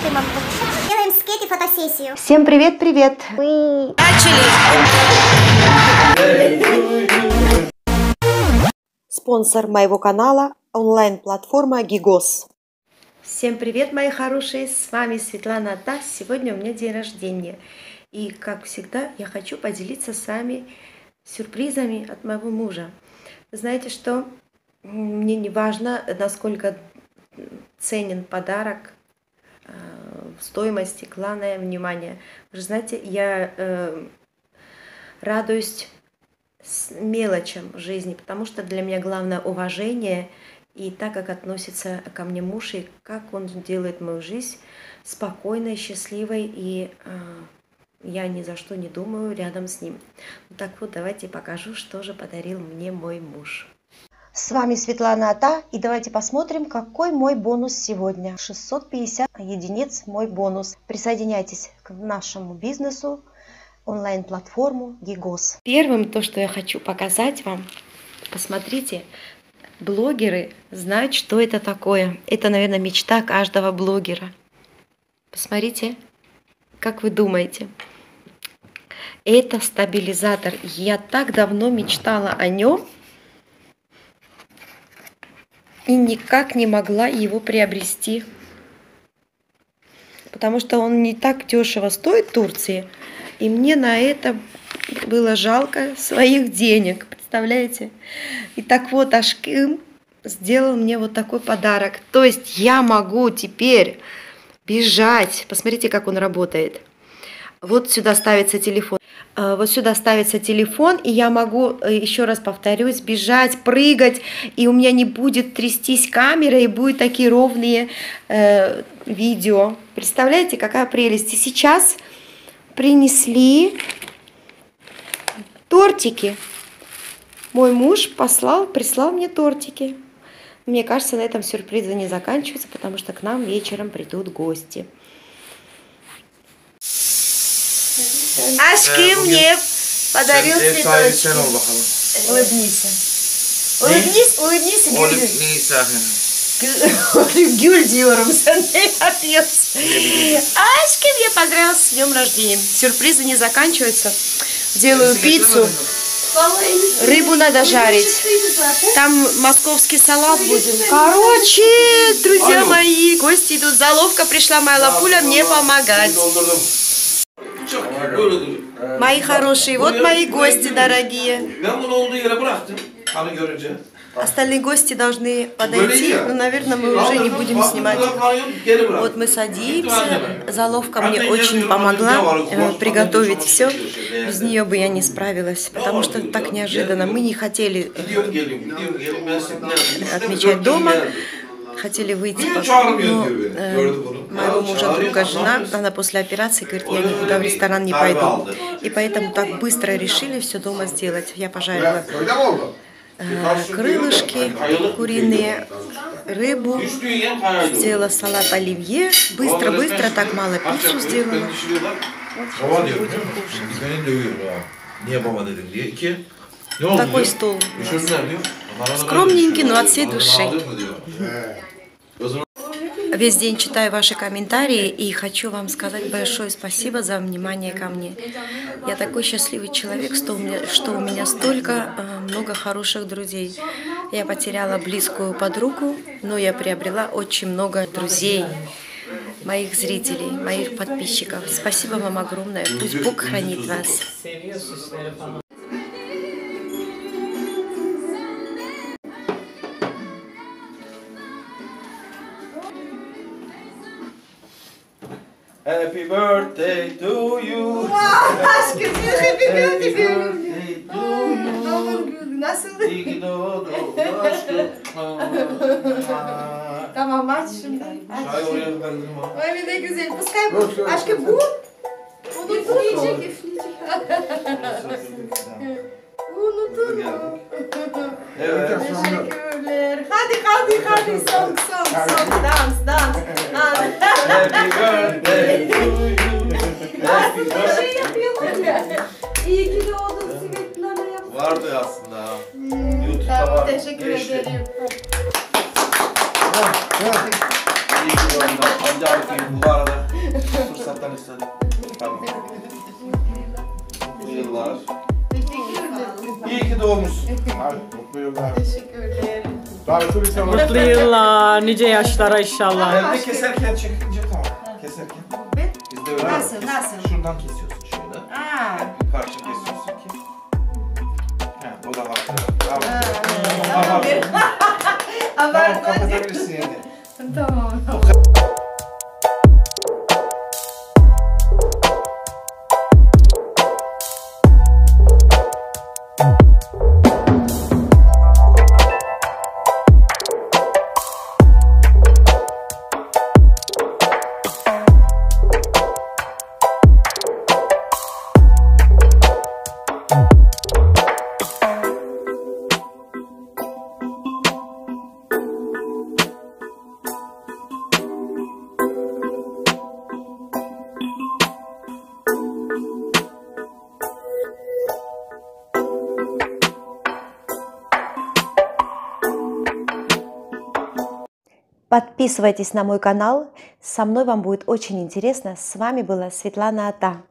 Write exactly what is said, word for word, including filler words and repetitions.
костюмом. Делаем скейт и фотосессию. Всем привет-привет! Мы начали! Спонсор моего канала – онлайн-платформа Гигос. Всем привет, мои хорошие! С вами Светлана Ата. Сегодня у меня день рождения. И, как всегда, я хочу поделиться с вами сюрпризами от моего мужа. Вы знаете, что мне не важно, насколько ценен подарок, в стоимости, главное внимание. Вы же знаете, я э, радуюсь мелочам в жизни, потому что для меня главное уважение и так, как относится ко мне муж, и как он делает мою жизнь спокойной, счастливой, и э, я ни за что не думаю рядом с ним. Так вот, давайте покажу, что же подарил мне мой муж. С вами Светлана Ата, и давайте посмотрим, какой мой бонус сегодня. шестьсот пятьдесят единиц мой бонус. Присоединяйтесь к нашему бизнесу, онлайн-платформу Гигос. Первым то, что я хочу показать вам, посмотрите, блогеры знают, что это такое. Это, наверное, мечта каждого блогера. Посмотрите, как вы думаете. Это стабилизатор. Я так давно мечтала о нем. И никак не могла его приобрести, потому что он не так дешево стоит в Турции, и мне на это было жалко своих денег, представляете? И так вот, Ашким сделал мне вот такой подарок, то есть я могу теперь бежать, посмотрите, как он работает. Вот сюда ставится телефон. Вот сюда ставится телефон, и я могу, еще раз повторюсь, бежать, прыгать, и у меня не будет трястись камера, и будут такие ровные э, видео. Представляете, какая прелесть. И сейчас принесли тортики. Мой муж послал, прислал мне тортики. Мне кажется, на этом сюрпризы не заканчиваются, потому что к нам вечером придут гости. Ашким мне подарил цветочки. Улыбнись. Улыбнись, улыбнись, Гюль. Гюль diyorum, sen ne yapıyorsun? Ашким, я поздравил с днем рождения. Сюрпризы не заканчиваются. Делаю пиццу. Рыбу надо жарить. Там московский салат будет. Короче, друзья мои, гости идут. Заловка пришла, моя лапуля, мне помогать. Мои хорошие, вот мои гости дорогие. Остальные гости должны подойти, но, наверное, мы уже не будем снимать. Вот мы садимся. Заловка мне очень помогла э, приготовить все. Без нее бы я не справилась, потому что так неожиданно. Мы не хотели э, отмечать дома. Хотели выйти, но э, моего мужа друга жена, она после операции говорит, я никуда в ресторан не пойду. И поэтому так быстро решили все дома сделать. Я пожарила э, крылышки куриные, рыбу, сделала салат оливье. Быстро-быстро, так мало пиццу сделала. Вот будем такой стол. Скромненький, но от всей души. Весь день читаю ваши комментарии и хочу вам сказать большое спасибо за внимание ко мне. Я такой счастливый человек, что у меня, что у меня столько э, много хороших друзей. Я потеряла близкую подругу, но я приобрела очень много друзей, моих зрителей, моих подписчиков. Спасибо вам огромное. Пусть Бог хранит вас. Happy birthday to you. Aşkım, happy birthday to you. Nasıl? İyi ki doğdun aşkım. Tamam, aç şimdi. Çay oraya verdim ama. Öyle ne güzel. Pускай bu. Aşkım bu. Unutmayacak, üfleyecek. Unutur. Evet. Teşekkürler. Hadi hadi hadi son son son dans dans. Happy birthday to you. Happy Aslında birthday. şey yapıyorlar ya. İyi ki doğdun Svetlana yaptın. Vardı aslında. Hmm, YouTube'da tamam, var. teşekkür Geçti. ederim. İyi ki doğdun. Amca bu arada. Fırsattan istedim. Tamam. Mutlu yıllar. İyi ki doğmuşsun. Hadi mutlu yıllar. Teşekkürler. Davetli bir selam. Mutlu yıllar, nice yaşlara inşallah. Evde keserken çekince tamam. Keserken. Biz de öyle. Nasıl, kes- nasıl? Şuradan kesiyorsun şöyle. Aa. Karşı kesiyorsun ki. He, o da haklı. Tamam. Tamam. Tamam. Tamam, Abartma. kapatabilirsin yani. Tamam. Подписывайтесь на мой канал, со мной вам будет очень интересно. С вами была Светлана Ата.